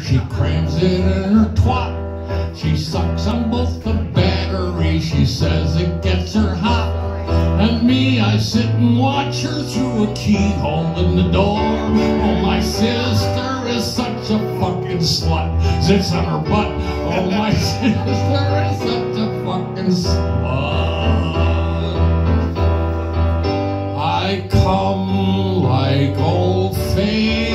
She crams it in her twat. She sucks on both the battery. She says it gets her hot. And me, I sit and watch her through a keyhole in the door. Oh, my sister is such a fucking slut. Sits on her butt. Oh, my sister is such a fucking slut. I come like old Faye.